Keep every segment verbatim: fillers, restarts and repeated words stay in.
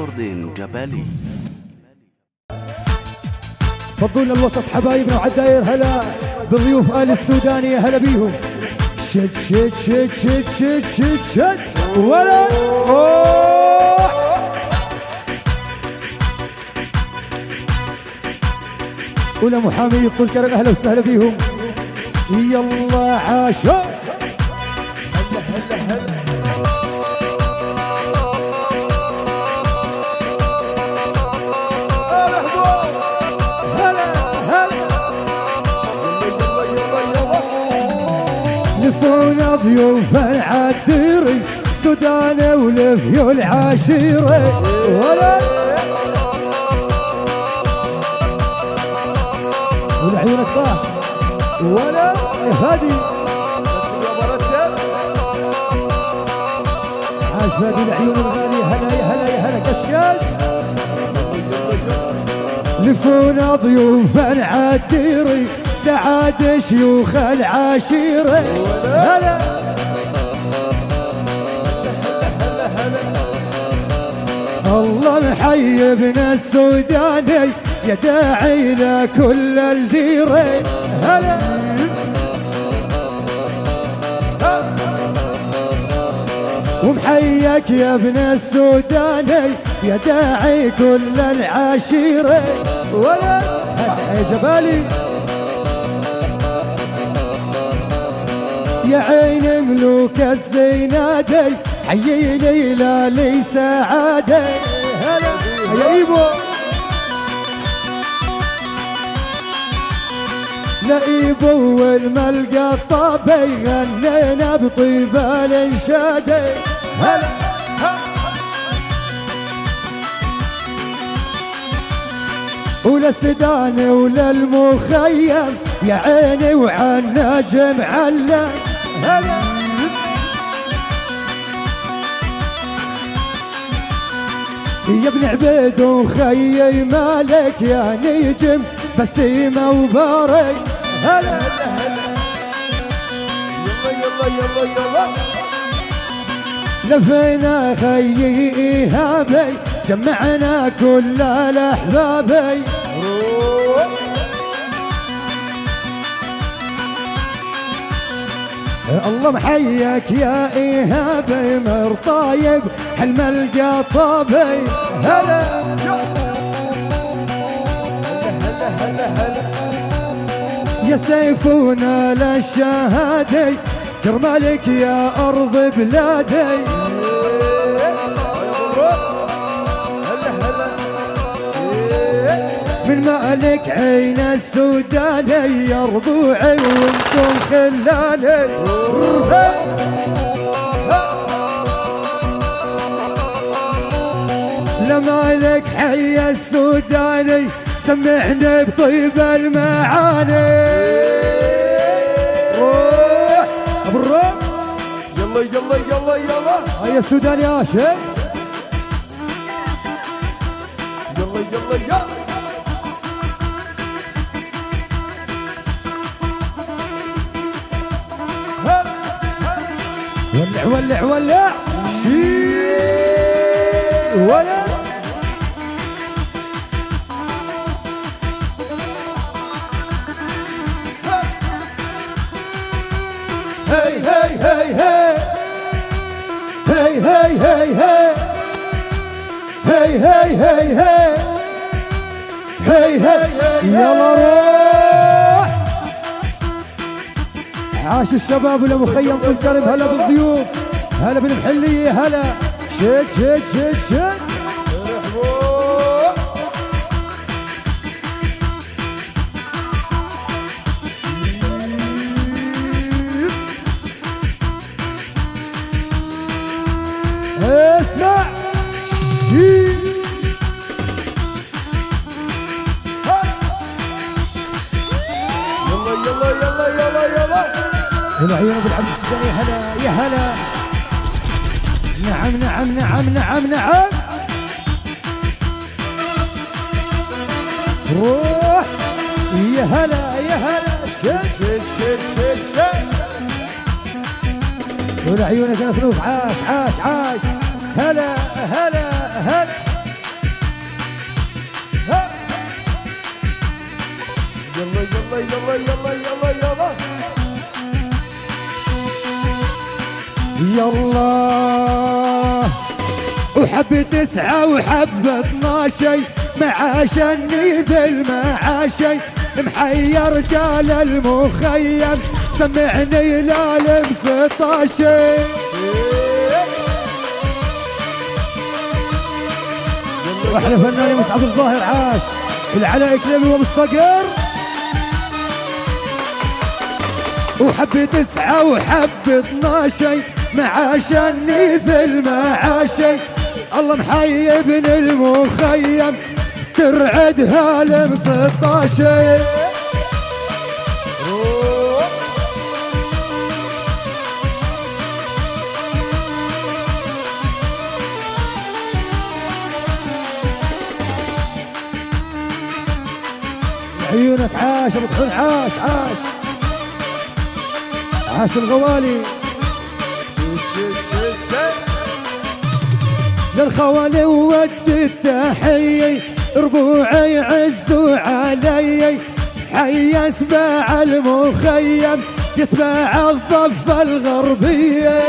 ريكوردين جبالي. فضونا الوسط حبايبنا وعالداير، هلا بالضيوف آل السوداني، هلا بيهم. شد شد شد شد شد شد شد ولا ولا محامي طول كرم، اهلا وسهلا بيهم. يلا عاشوا هلا هلا هلا لفونا ضيوف العديري سودان والفيول عشيرة ولا والعيونك طاح ولا هادي عاش هادي العيون الغالية، هلا يا هلا يا هلا كشكاش. لفونا ضيوف العديري سعاد شيوخ العشيرة هلا الله محيبنا السوداني يا داعي لكل الديرة هلا ومحيك يا ابن السوداني يا داعي كل العشيرة ولا يا جبالي يا عين ملوك الزينادي حيي ليلى لي سعادة هلا يا ايبو لإيبو والملقى الطابي غنينا بطيب الانشادي هلا وللسدان وللمخيم يا عيني وعن نجم علم هلا يا ابن عبيد وخيي مالك يا نجم بسيمة وبارك هلا يلا يلا يلا يلا لفينا خيي إيهابي جمعنا كل الأحبابي الله محيك يا إيهابي مرطايب حلم القطابي هلا هلا هلا يا سيفونا للشهادي كرمالك يا أرض بلادي من مالك عين السوداني يا رضوعي وانتم خلاني لمالك حي السوداني سمعني بطيب المعاني روح بالروح يلا يلا يلا يلا هيا السوداني يا شيخ يلا يلا يلا ولع ولع ولع شي ولا هي هي هي هي هي هي هي هي هي هي هي هي هي يلا روح عاش الشباب ولا مخيم طول كرم، هلا بالضيوف هلا بالمحلية هلا شد شد شد شد اسمع يلا يلا يلا يلا يلا هلا عيون ابو العبد السوداني هلا يا هلا نعم نعم نعم نعم نعم روح يا هلا يا هلا شد شد شد شد شد هلا عيونك يا فلوف عاش عاش عاش هلا هلا هلا يلا يلا يلا يلا يلا يلا وحب تسعة وحب اثناشي معاشني ذي المعاشي محيا رجال المخيم سمعني لالم ستاشي واحلى فناني مسعد الظاهر عاش والعلاء كليبي وابو الصقر وحب تسعة وحب اثناشي معاشني ذي المعاشي الله محيي ابن المخيم ترعدها لم ستاشي عيونك عاش ابو طحون عاش عاش عاش الغوالي للخوالي ودي التحية ربوعي عزوا علي حي يسمع المخيم يسمع الضفة الغربية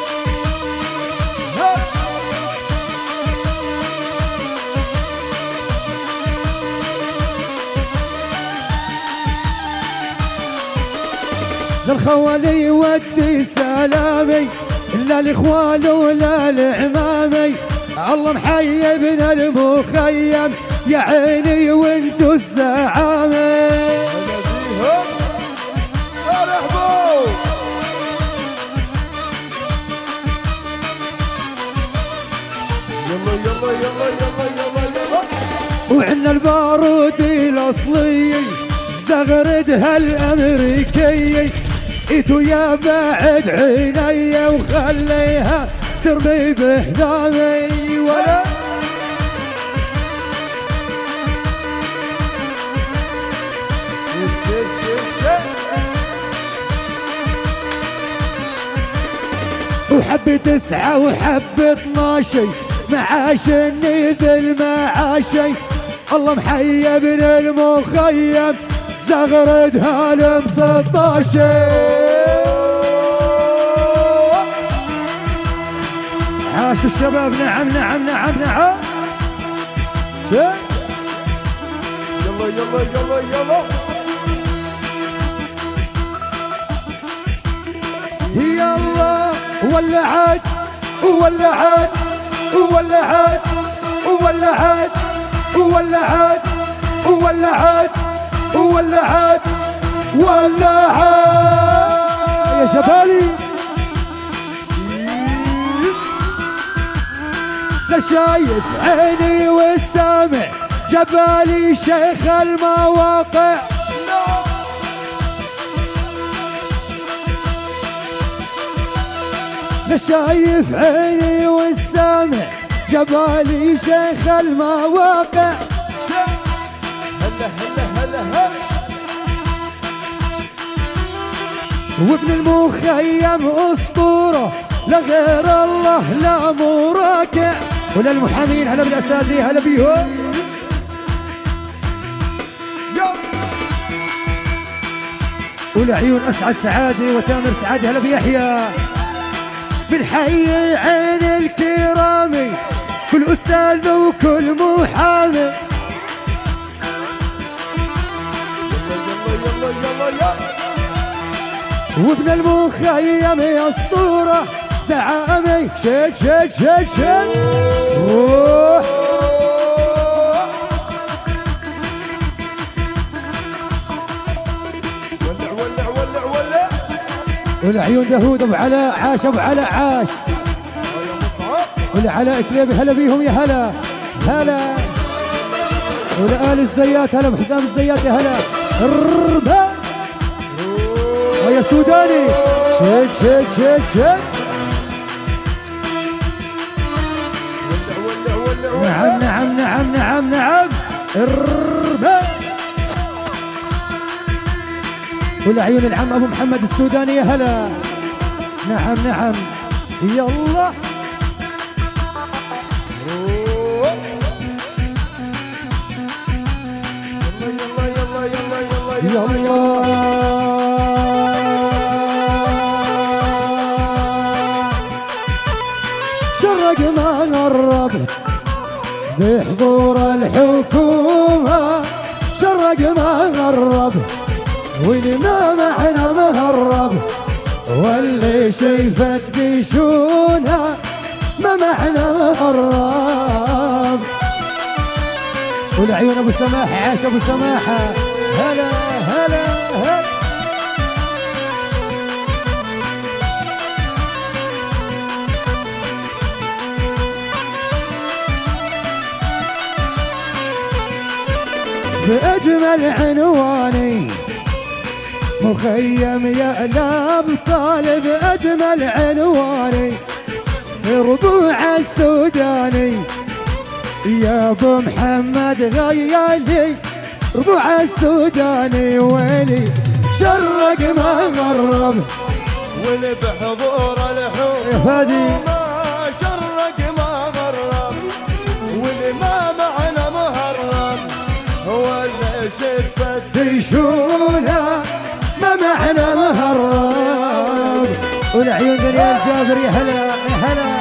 للخوالي ودي سلامي لا الاخوال ولا العمامي الله محيي ابن المخيم يا عيني وانتو الزعامي يلا يلا يلا يلا يلا يلا وعنا البارودي الاصلي زغردها الامريكي ايتو يا بعد عيني وخليها ترمي بحضامي ولا وحب تسعة وحب اثناشي معاشني ذي المعاشي الله محيي ابن المخيم زغردها لم ستاشي عاش الشباب نعم نعم نعم نعم يلا يلا يلا يلا يلا ولعت ولعت ولعت ولعت ولعت ولعت ولعت ولعت يا شبالي لا شايف عيني والسامع جبالي شيخ المواقع لا شايف عيني والسامع جبالي شيخ المواقع هلا هلا هلا هلا وابن المخيم اسطوره لا غير الله لا مراكع ولا المحامين هلا بالاساتذه هلا بيهم ولعيون اسعد سعادي وتامر سعادي هلا بيحيى بالحي عين الكرامي كل استاذ وكل محامي يلا يلا يلا يلا وابن المخيم يا اسطوره زعامي شد شد شد شد روح ولع ولع ولع ولع والعيون داوود ابو علاء عاش ابو علاء عاش والعلاء كليبي هلا بيهم يا هلا هلا والآل الزيات هلا بحسام الزيات يا هلا ربا ويا سوداني شد شد شد شد ولع ولع ولع نعم نعم نعم نعم نعم ربا والعيون العم ابو محمد السوداني يا هلا نعم نعم يلا يلا شرق ما قرب بحضور الحكومة، شرق ما قرب واللي ما معنا مهرب، واللي شايفه تديشونا ما معنا مهرب. والعيون ابو سماحه، عاش ابو سماحه، هلا هلا هلا. بأجمل عنواني مخيم يا الأبطال، بأجمل عنواني ربوع السوداني يا ابو محمد غيالي، ربوع السوداني ويلي شرق ما غرب واللي بحضور الحكومة شرق ما غرب، واللي ما معنا مهرب، هو اللي شفت ديشونا ما معنا مهرب. والعيون دنيا الجابر يا هلا يا هلا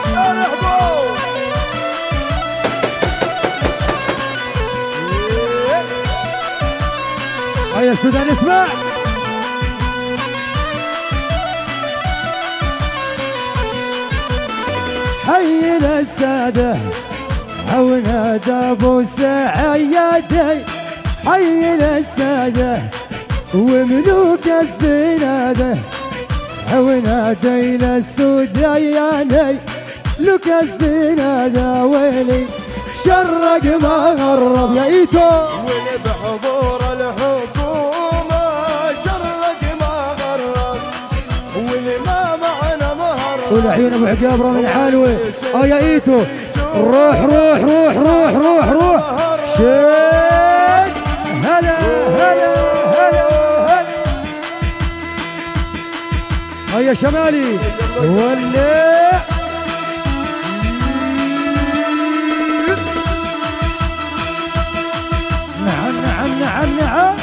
يا السودان اسمع. حي للسادة أو نادى أبو سعيدي، حي للسادة وملوك الزنادة، أو نادي للسوداني لك الزنادة ويلي شرق ما غرب يا ايتو. واللي بحضور الحكومة شرق ما غرب، واللي ما معنا مهرب. والعيون ابو عقابره من علوي اه يا ايتو. روح روح روح روح روح روح شيك هلا هلا هلا هلا. اه يا شمالي ولع نعم نعم نعم نعم.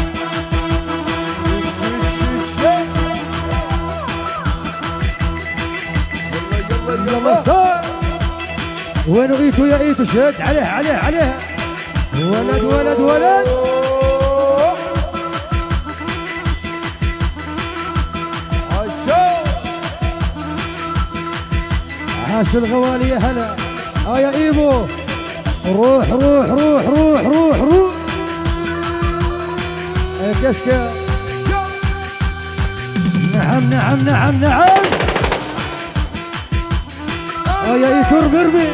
يلا صار. وينو ايتو يا ايتو؟ شد عليه عليه عليه. ولد ولد ولد. عاش الغوالي يا هلا. اه يا ايبو روح روح روح روح روح روح. يا كسكة. نعم نعم نعم نعم. اه يا ايتو ارمي ارمي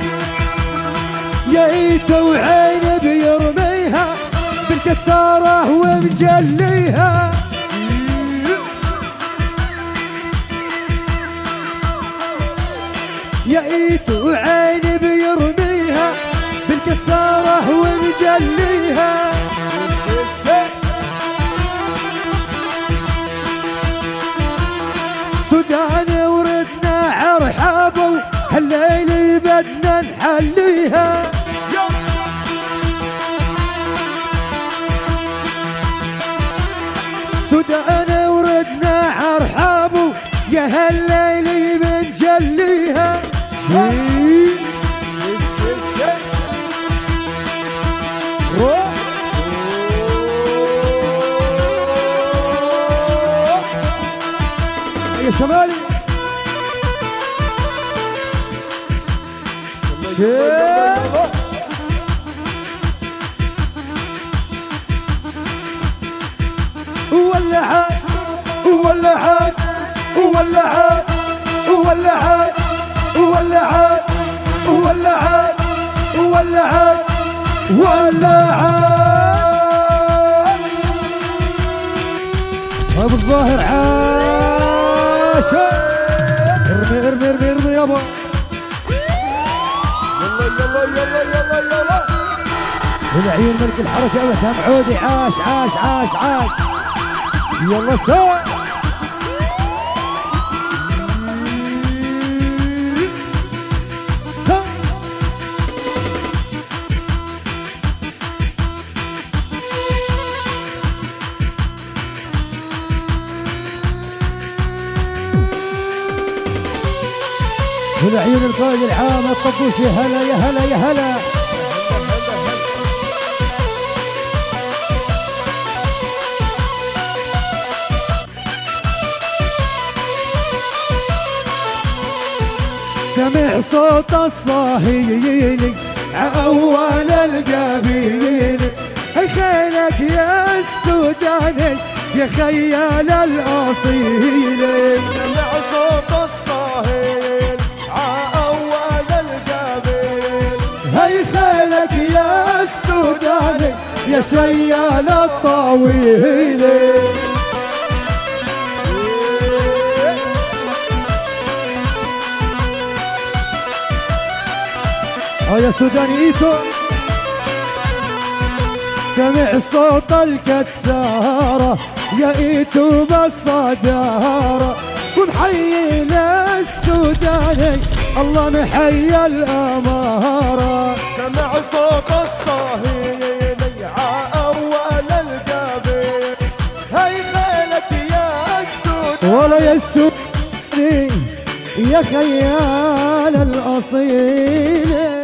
يا ايتو وعيني بيرميها بالكسارة ومجليها. يا ايتو وعيني بيرميها بالكسارة ومجليها. سوداني وردنا عرحابه هالليل بدنا نحليها. سوداني وردنا عرحابه يا هالليل بنجليها. شي روح يا شمالي ولعت ولعت ولعت ولعت ولعت ولعت ولعت ولعت. ابو الظاهر عاش. ارمي ارمي ارمي ارمي يابا. يلا يلا يلا يلا يلا. والعيون ملك الحركة أبدا عودي. عاش عاش عاش عاش. يلا سوا. والعيون القائد العام الطبوش يا هلا يا هلا يا هلا. سمع صوت الصهيل أول القبيل، خيلك يا السوداني يا خيال الأصيل. سمع صوت الصهيل أول القبيل، هي خيلك يا السوداني يا شيال الطويل. يا سوداني ايتو. سمع صوت الكسارة يا ايتو بالصدارة، ومحيينا السوداني الله محيي الامارة. سمع صوت الصهيل اول القبيل، هي خيلك يا السوداني ولا يا السوداني يا خيال الاصيل.